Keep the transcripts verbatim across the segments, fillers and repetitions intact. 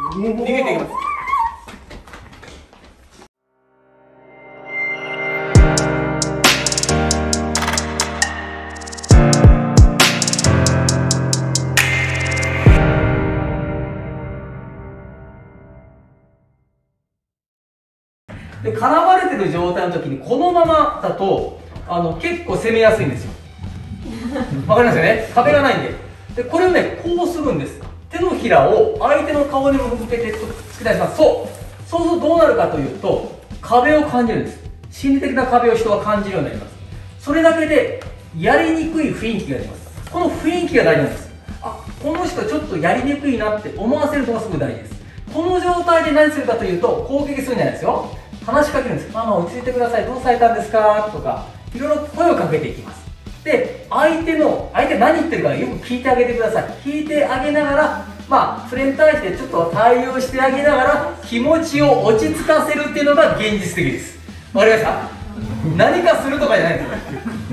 逃げていきます。で、絡まれてる状態の時にこのままだとあの結構攻めやすいんですよ。わかりますよね。壁がないんで。で、これをね、こうするんです。手のひらを相手の顔に向けて突き出します。そう。そうするとどうなるかというと、壁を感じるんです。心理的な壁を人は感じるようになります。それだけでやりにくい雰囲気が出ます。この雰囲気が大事なんです。あ、この人ちょっとやりにくいなって思わせるのがすごく大事です。この状態で何するかというと、攻撃するんじゃないですよ。話しかけるんです。ママ落ち着いてください。どうされたんですかとか、いろいろ声をかけていきます。で、相手の、相手何言ってるかよく聞いてあげてください。聞いてあげながら、まあ、それに対してちょっと対応してあげながら、気持ちを落ち着かせるっていうのが現実的です。わかりました？何かするとかじゃないんですよ。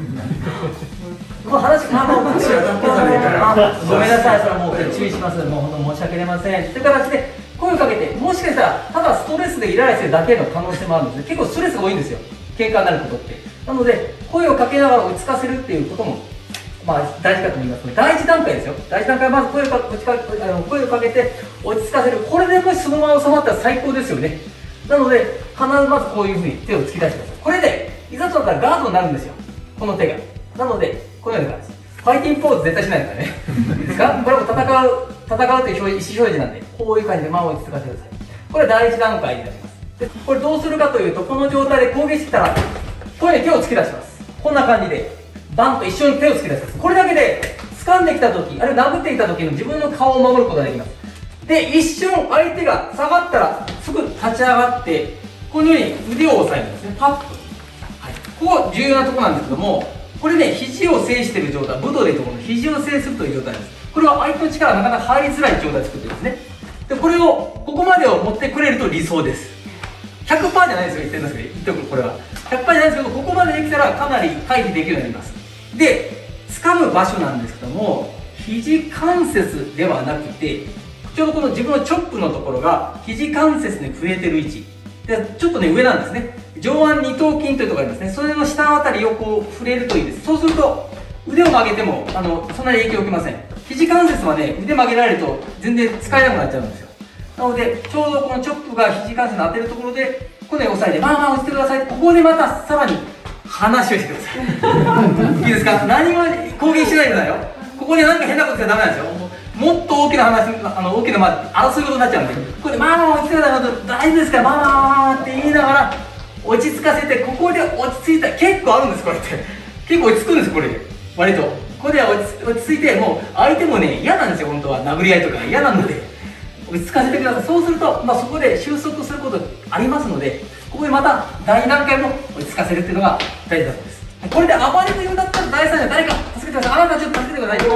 もう話、まあ、もう、ごめんなさい、それはもう注意します。もう本当申し訳ありません。という形で、声をかけて、もしかしたらただストレスでイライラするだけの可能性もあるんですね。結構ストレスが多いんですよ、喧嘩になることって。なので声をかけながら落ち着かせるっていうことも、まあ、大事かと思いますので、第一段階ですよ。第一段階はまず声をか落ちかあの声をかけて落ち着かせる。これでもしそのまま収まったら最高ですよね。なので必ずまずこういうふうに手を突き出してください。これでいざとなったらガードになるんですよ、この手が。なのでこのような感じです。ファイティングポーズ絶対しないですからね。いいですか？これも戦う戦うという意思表示なんで、こういう感じで間を落ち着かせてください。これは第一段階になります。で、これどうするかというと、この状態で攻撃してきたら、こういうふうに手を突き出します。こんな感じで、バンと一緒に手を突き出します。これだけで、掴んできた時、あるいは殴ってきた時の自分の顔を守ることができます。で、一瞬相手が下がったら、すぐ立ち上がって、このように腕を押さえるんですね。パッと。はい。ここ重要なところなんですけども、これね、肘を制している状態、武道でいうところの肘を制するという状態です。これは相手の力がなかなか入りづらい状態を作ってるんですね。で、これを、ここまでを持ってくれると理想です。ひゃくパーセント じゃないですよ、言ってるんですけど、言っておく、これは。ひゃくパーセント じゃないですけど、ここまでできたらかなり回避できるようになります。で、掴む場所なんですけども、肘関節ではなくて、ちょうどこの自分のチョップのところが、肘関節に触れてる位置。で、ちょっとね、上なんですね。上腕二頭筋というところがありますね。それの下あたりをこう触れるといいです。そうすると、腕を曲げても、あの、そんなに影響を受けません。肘関節はね、腕曲げられると全然使えなくなっちゃうんですよ。なので、ちょうどこのチョップが肘関節に当てるところで、ここで押さえて、まあまあ押してください。ここでまたさらに話をしてください。いいですか？何も攻撃しないでくださいよ。ここで何か変なことしちゃダメなんですよ。もっと大きな話、あの大きな、まあ、争い事になっちゃうんで、ここでまあまあ押してください。大丈夫ですから、まあまあまあって言いながら、落ち着かせて、ここで落ち着いた。結構あるんです、これって。結構落ち着くんです、これで。割と。ここで落ち、落ち着いて、もう相手もね、嫌なんですよ、本当は。殴り合いとか嫌なので、落ち着かせてください。そうすると、まあ、そこで収束することありますので、ここでまた第二段階も落ち着かせるっていうのが大事だそうです。これで暴れるようだったら第三者誰か助けてください。あなたちょっと助けてください。で、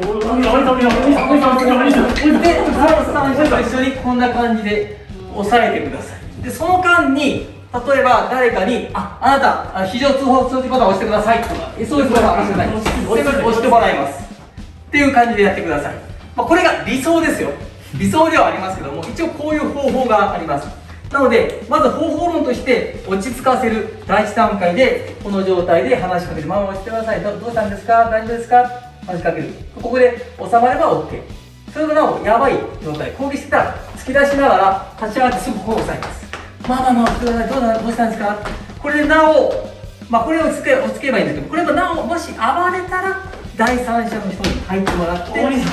第三者と一緒にこんな感じで押さえてください。で、その間に、例えば誰かに、あ、あなた、非常通報通知ボタンを押してくださいとか、エスオーエス ボタンを押してください。押してもらいます。っていう感じでやってください。まあ、これが理想ですよ。理想ではありますけども、一応こういう方法があります。なので、まず方法論として落ち着かせる第一段階で、この状態で話しかけて、ママ押してください。ど, どうしたんですか？大丈夫ですか？話しかける。ここで収まれば OK。それとなお、やばい状態、攻撃してたら、突き出しながら、立ち上がってすぐこう押さえます。まあまあまあ、押してください。どうだ、どうしたんですか？これでなお、まあこれを落ち着け、落ち着けばいいんですけど、これとなお、もし暴れたら、第三者の人に入ってもらって、っていう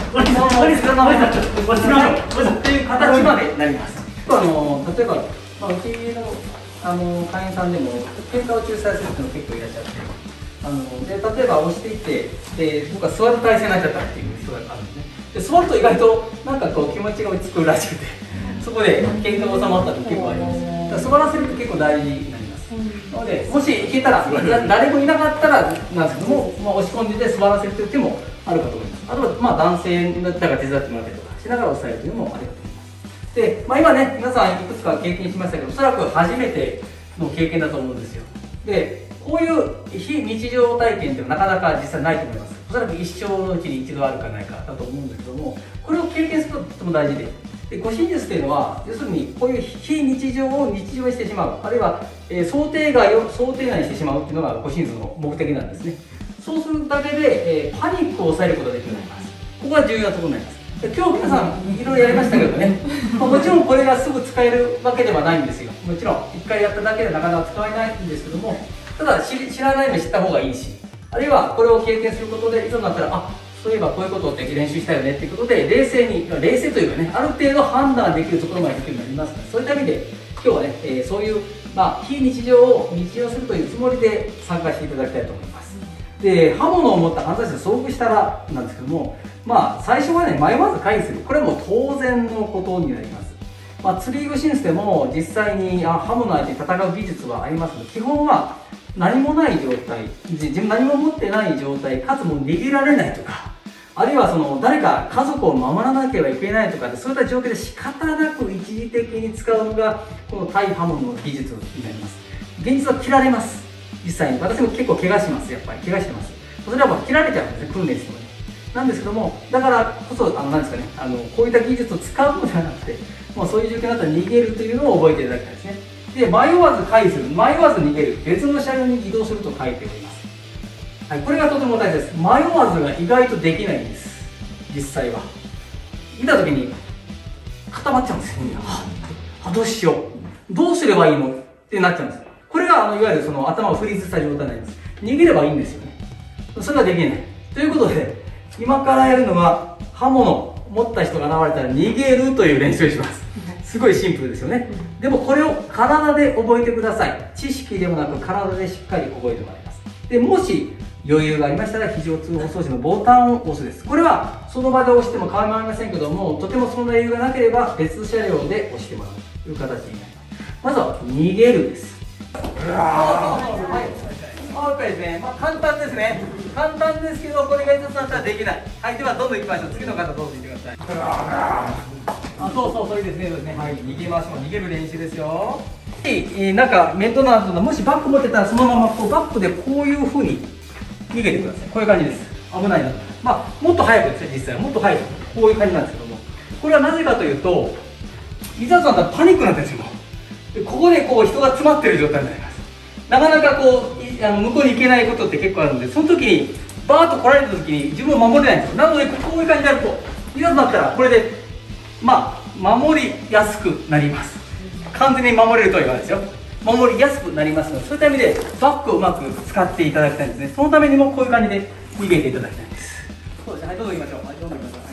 形までなります。あの例えば、まあ、うちのあの会員さんでも喧嘩を仲裁するっていうの結構いらっしゃって、あので例えば押していってで僕は座る体勢になっちゃったっていう人があるんですね。で座ると意外となんかこう気持ちが落ち着くらしくて、そこで喧嘩が収まったって結構あります。だから座らせるって結構大事になります。なのでもし行けたら誰もいなかったらなんですけども、まあ、押し込んでて座らせるという手もあるかと思います。あとはまあ男性だったら手伝ってもらったりとかしながら押さえるというのもありかと思います。で、まあ、今ね、皆さんいくつか経験しましたけど、おそらく初めての経験だと思うんですよ。で、こういう非日常体験っていうのはなかなか実際ないと思います。おそらく一生のうちに一度あるかないかだと思うんですけども、これを経験するととても大事で、 で護身術というのは要するにこういう非日常を日常にしてしまう、あるいは、えー、想定外を想定内にしてしまうっていうのが護身術の目的なんですね。そうするだけで、えー、パニックを抑えることができるようになります。ここが重要なところになります。で今日皆さんいろいろやりましたけどね、まあ、もちろんこれがすぐ使えるわけではないんですよ。もちろんいっかいやっただけでなかなか使えないんですけども、ただ知らないのに知った方がいいし、あるいはこれを経験することでいざになったら、あ、そういえばこういうことって練習したよねっていうことで冷静に、冷静というかね、ある程度判断できるところまでできるようになりますので、そういった意味で今日はね、えー、そういう、まあ、非日常を日常するというつもりで参加していただきたいと思います。で、刃物を持った犯罪者と遭遇したらなんですけども、まあ最初はね、迷わず回避する、これはもう当然のことになります。まあ、釣り具システムも実際にあ刃物相手に戦う技術はありますので、基本は何もない状態、自分何も持ってない状態、かつもう逃げられないとか、あるいはその誰か家族を守らなければいけないとかで、そういった状況で仕方なく一時的に使うのがこの対刃物の技術になります。現実は切られます。実際に私も結構怪我します。やっぱり怪我してます。それはもう切られちゃうんですね、訓練してもね。なんですけども、だからこそあのなんですかね、あのこういった技術を使うのではなくて、もうそういう状況になったら逃げるというのを覚えていただきたいですね。で、迷わず回避する、迷わず逃げる、別の車両に移動すると書いております。はい、これがとても大事です。迷わずが意外とできないんです。実際は見た時に固まっちゃうんですよ。みんなあどうしよう、どうすればいいのってなっちゃうんです。これがあのいわゆるその頭をフリーズした状態になります。逃げればいいんですよね。それはできないということで、今からやるのは刃物を持った人が現れたら逃げるという練習をします。すごいシンプルですよね。でもこれを体で覚えてください。知識でもなく体でしっかり覚えてもらいます。でもし余裕がありましたら非常通報装置のボタンを押すです。これはその場で押しても構いませんけども、とてもそんな余裕がなければ別車両で押してもらうという形になります。まずは逃げるです。はい、ですね、まあ、簡単ですね。簡単ですけど、これが一つだったらできない。はい、ではどんどんいきましょう。次の方どうぞ見てください。あ、そうそう、それですね。そうですね。はい、逃げましょう。逃げる練習ですよ。えー、なんか面倒なの、もしバッグ持ってたらそのままこうバッグでこういう風に逃げてください。こういう感じです。危ないな。まあもっと早くですね。実際はもっと早くこういう感じなんですけども、これはなぜかというと、いざとなったらパニックなんですよ。でここでこう人が詰まってる状態になります。なかなかこうあの向こうに行けないことって結構あるので、その時にバーッと来られた時に自分を守れないんですよ。なのでこういう感じになると、いざとなったらこれでまあ守りやすくなります。完全に守れるとは言わないですよ。守りやすくなりますので、そういった意味でバッグをうまく使っていただきたいんですね。そのためにもこういう感じで逃げていただきたいんです。そうですね。はい、どうぞ行きましょう。はい、どうぞ行きましょう。はい、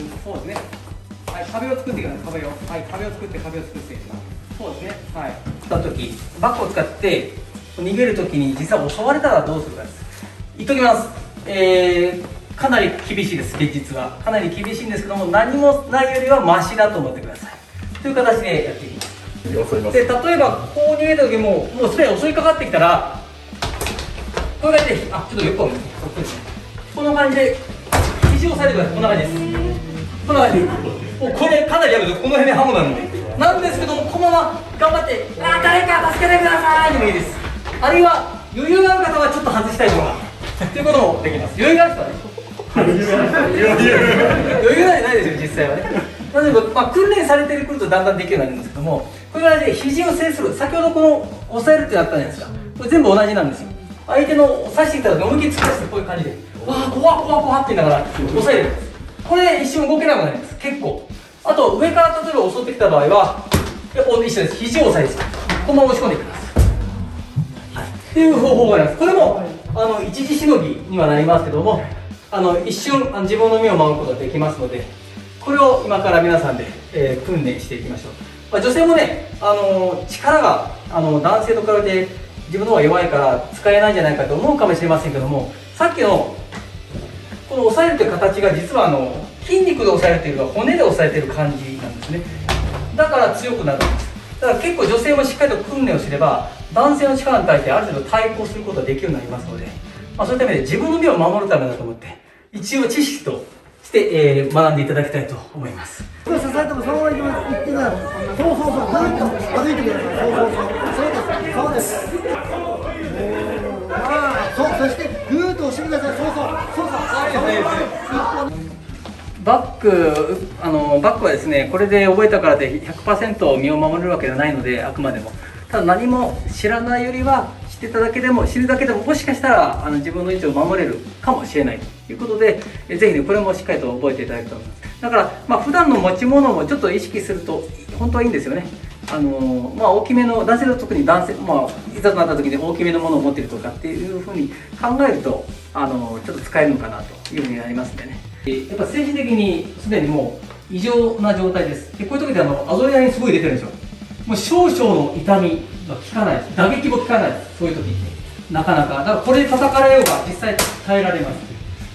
そうですね。はい、壁を作ってください。壁を。はい、壁を作って壁を作って。そうですね。はい。した時バッグを使って逃げる時に実は襲われたらどうするかです。言っときます。えー、かなり厳しいです。現実はかなり厳しいんですけども、何もないよりはマシだと思ってくださいという形でやっていきます。で、例えばこう逃げた時ももうすでに襲いかかってきたらこういう感じで、あ、ちょっと横を見て、こんな感じで肘を押さえてください。こんな感じです。こんな感じ。もうこれかなりやるとこの辺で刃物なのでなんですけども、このまま頑張って「あ、誰か助けてください」でもいいです。あるいは余裕がある方はちょっと外したいとかということもできます。余裕がある人はね余裕なんてないですよ、実際はね。なので、まあ、訓練されてくるとだんだんできるようになるんですけども、こういう感じで肘を制する、先ほどこの押さえるってやったじゃないですか。これ全部同じなんですよ。相手の刺してきたら思いっきり突き出してこういう感じでわあ怖っ怖っ怖っって言いながら押さえるんです。これで一瞬動けなくなります。結構。あと上から例えば襲ってきた場合は一緒です。肘を押さえてこのまま押し込んでいきます、はい、っていう方法があります。これもあの一時しのぎにはなりますけども、あの一瞬あの自分の身を守ることができますので、これを今から皆さんで、えー、訓練していきましょう。まあ、女性もね、あの力があの男性と比べて自分の方が弱いから使えないんじゃないかと思うかもしれませんけども、さっきのこの押さえるという形が実はあの筋肉で押さえるというよりは骨で押さえている感じなんですね。だから強くなるんです。だから結構女性もしっかりと訓練をすれば男性の力に対してある程度対抗することができるようになりますので、まあ、そういった意味で自分の身を守るためだと思って一応知識として、えー、学んでいただきたいと思います。 支えてもそのまま行きます。行ってからそうそうそう、ぐーっと歩いてください。そうそうそう、そうですそうです。ああ、そう、そしてぐーっと押してください。そうそうそうそう、 バックああのバックはですね、これで覚えたからで ひゃくパーセント 身を守れるわけではないので、あくまでもただ何も知らないよりは知ってただけでも、知るだけでももしかしたらあの自分の位置を守れるかもしれないということで、えぜひねこれもしっかりと覚えていただきたいと思います。だからまあ普段の持ち物もちょっと意識すると本当はいいんですよね。あのまあ、大きめの男性の特に男性、まあ、いざとなった時に大きめのものを持っているとかっていうふうに考えるとあのちょっと使えるのかなというふうになりますんでね。やっぱ政治的にすでにもう異常な状態です。でこういう時であのアドレナリンすごい出てるんですよ。もう少々の痛みが効かないです。打撃も効かないです。そういう時ってなかなかだからこれで叩かれようが実際耐えられます。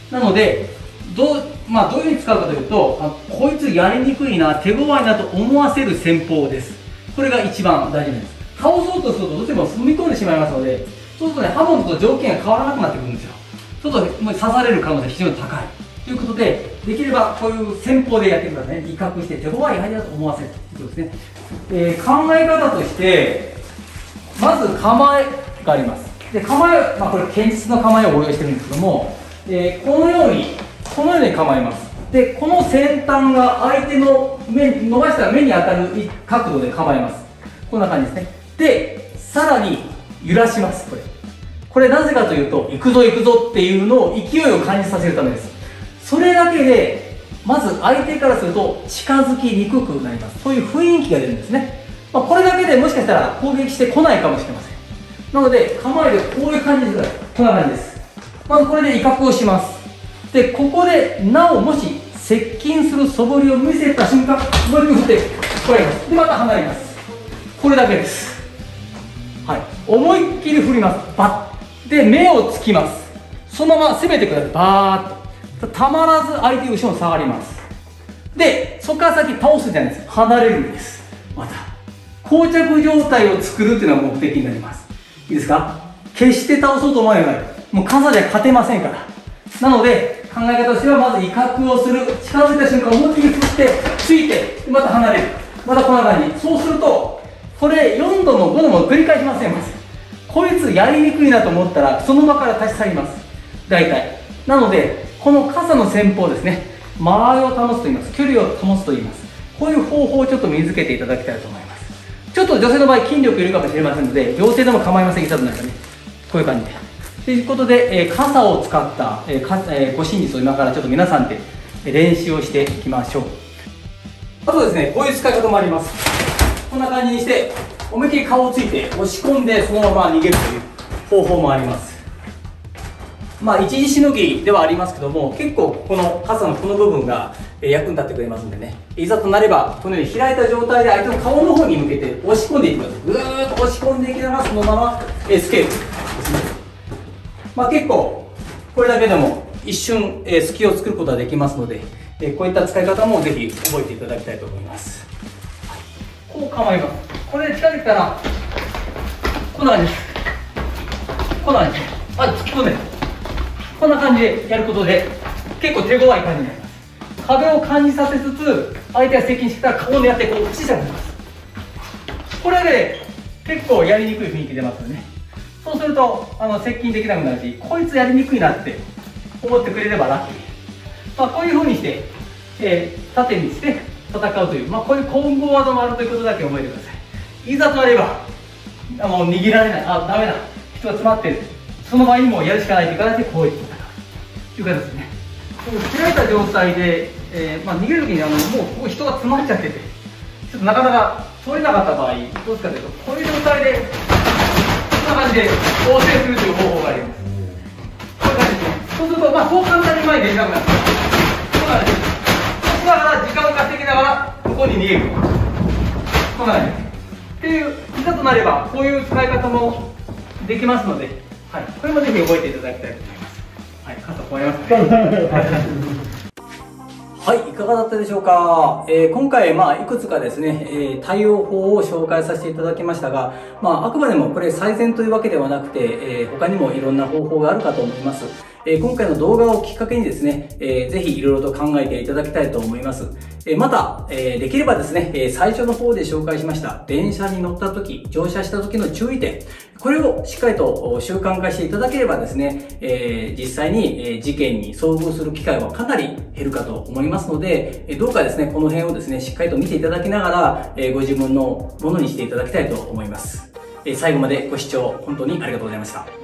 なのでどう、まあ、どういうふうに使うかというと、あこいつやりにくいな、手強いなと思わせる戦法です。これが一番大事なんです。倒そうとするとどうしても踏み込んでしまいますので、そうするとね、刃物と条件が変わらなくなってくるんですよ。ちょっと刺される可能性が非常に高いということで、できればこういう戦法でやってくださいね。威嚇して手強い刃だと思わせるということですね。えー、考え方としてまず構えがあります。で構え、まあ、これ剣術の構えを応用してるんですけども、えー、このようにこのように構えます。でこの先端が相手の目伸ばしたら目に当たる角度で構えます。こんな感じですね。でさらに揺らします。これこれなぜかというと、行くぞ行くぞっていうのを勢いを感じさせるためです。それだけでまず相手からすると近づきにくくなります。そういう雰囲気が出るんですね。まあ、これだけでもしかしたら攻撃してこないかもしれません。なので構えでこういう感じです。こんな感じです。まずこれで威嚇をします。でここでなおもし接近する素振りを見せた瞬間、もう一回振ってこれでまた離れます。これだけです。はい、思いっきり振ります。バッで目をつきます。そのまま攻めてください。バーッとたまらず相手後ろに下がります。でそこから先倒すじゃないです。離れるんです。また膠着状態を作るっていうのが目的になります。いいですか。決して倒そうと思えばもう傘じゃ勝てませんから。なので考え方としては、まず威嚇をする。近づいた瞬間思いっきり振ってついてまた離れる。またこんな感じ。そうするとこれよんどもごども繰り返しません。まずこいつやりにくいなと思ったらその場から立ち去ります。大体なのでこの傘の戦法ですね、間合いを保つと言います。距離を保つと言います。こういう方法をちょっと身につけていただきたいと思います。ちょっと女性の場合筋力いるかもしれませんので、両手でも構いません。いざとなるとね、こういう感じでということで、えー、傘を使った、えーかえー、護身術を今からちょっと皆さんで練習をしていきましょう。あとですね、こういう使い方もあります。こんな感じにして思いっきり顔をついて押し込んでそのまま逃げるという方法もあります。まあ一時しのぎではありますけども、結構この傘のこの部分が役に立ってくれますんでね、いざとなればこのように開いた状態で相手の顔の方に向けて押し込んでいきます。ぐーっと押し込んでいきながらそのままエスケープですね。まあ結構これだけでも一瞬、えー、隙を作ることができますので、えー、こういった使い方もぜひ覚えていただきたいと思います。こう構えます。これで近づいたらこんな感じです。こんな感じです。あ、突き込んでこんな感じでやることで結構手強い感じになります。壁を感じさせつつ相手が接近してきたら顔を狙ってこう小さくなります。これで結構やりにくい雰囲気出ますよね。そうするとあの接近できなくなるし、こいつやりにくいなって思ってくれればラッキー。まあ、こういうふうにして、えー、縦にして戦うという、まあ、こういうコンボワードもあるということだけ覚えてください。いざとなればあもう握られない、あダメだ、人が詰まってる、その場合にもやるしかないという形でこういう戦うという形ですね。開いた状態で、えーまあ、逃げるときにあのもうここ人が詰まっちゃっててちょっとなかなか取れなかった場合どうするかというと、こういう状態でこんな感じで応戦するという方法があります。こういう感じですね。そうすると、まあ、そう簡単に前に出れなくなる。こんな感じです。そうしながら時間を稼ぎながらここに逃げる。こんな感じです。っていう、いざとなればこういう使い方もできますので、はい、これもぜひ覚えていただきたいと思います。はい、傘壊れますね。はい、いかがだったでしょうか。えー、今回、まあ、いくつかですね、えー、対応法を紹介させていただきましたが、まあ、あくまでもこれ最善というわけではなくて、えー、他にもいろんな方法があるかと思います。 えー、今回の動画をきっかけにですね、えー、ぜひいろいろと考えていただきたいと思います。えー、また、えー、できればですね、えー、最初の方で紹介しました電車に乗った時、乗車した時の注意点、これをしっかりと習慣化していただければですね、えー、実際に事件に遭遇する機会はかなり減るかと思いますので、どうかですね、この辺をですね、しっかりと見ていただきながら、ご自分のものにしていただきたいと思います。最後までご視聴本当にありがとうございました。